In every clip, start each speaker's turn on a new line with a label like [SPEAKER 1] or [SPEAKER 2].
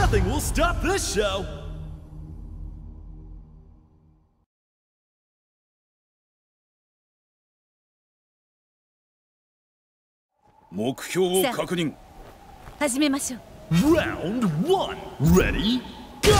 [SPEAKER 1] Nothing will stop this show!
[SPEAKER 2] 目標を確認。
[SPEAKER 3] 始めましょう。
[SPEAKER 1] Round 1 Ready Go!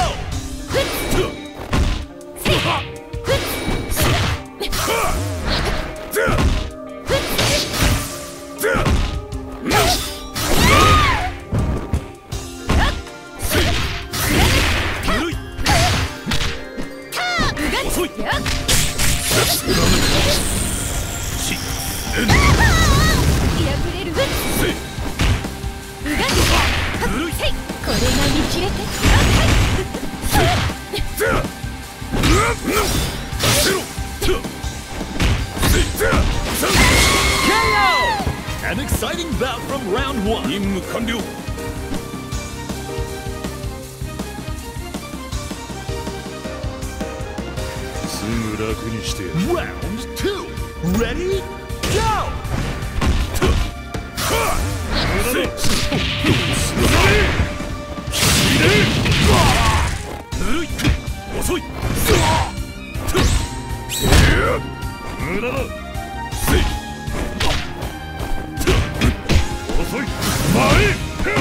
[SPEAKER 1] An exciting bout from round 1.
[SPEAKER 2] 任務完了。すぐ楽にしてやる。
[SPEAKER 1] Round 2 Ready Go!
[SPEAKER 2] 遅い。無駄だ。遅い。前。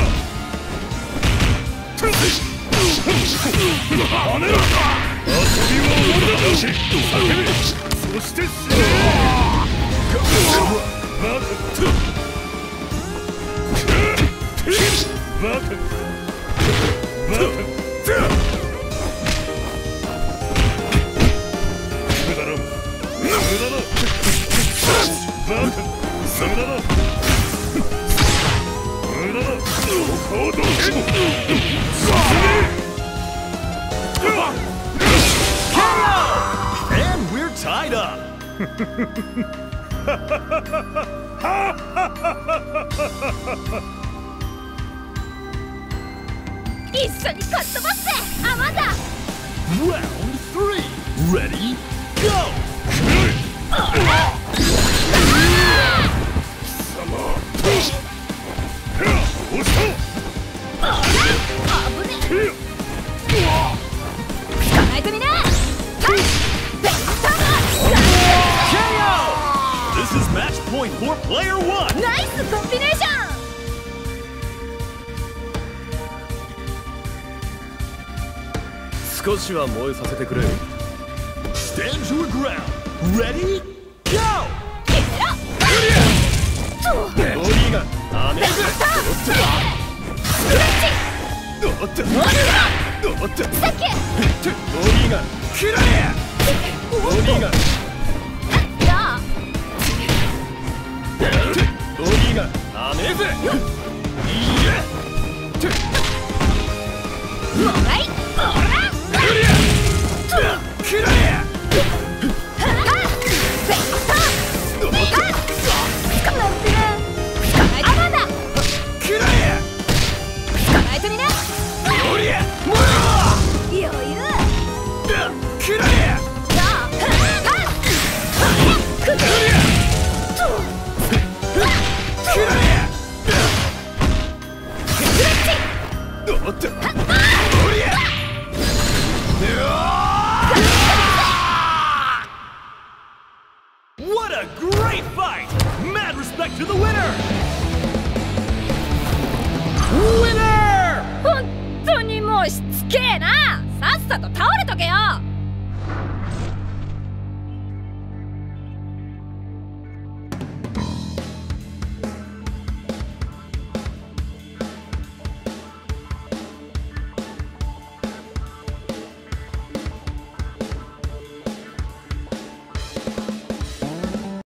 [SPEAKER 2] 跳ねろ。遊びは終わりだ。叫べ。そして死ね。バカ。バカ。バカ。無駄だ。無駄だ。バカ。無駄だ。無駄だ。ここをどけ。
[SPEAKER 1] And we're tied up!
[SPEAKER 3] 一緒にかっ飛ばせアマンダ。
[SPEAKER 1] Round 3 Ready Go! This is match point for player 1!
[SPEAKER 3] ナイスコンビネーション。
[SPEAKER 1] 少しは燃えさせてくれ。Stand your ground! Ready? Go! ボディがアメージ。おっと。おっと。ボディがキラー。ボディが。ボディがアメージ。いいえ。もうい。キラー。What a great fight! Mad respect to the winner! Winner!
[SPEAKER 3] 本当にもうしつけえな。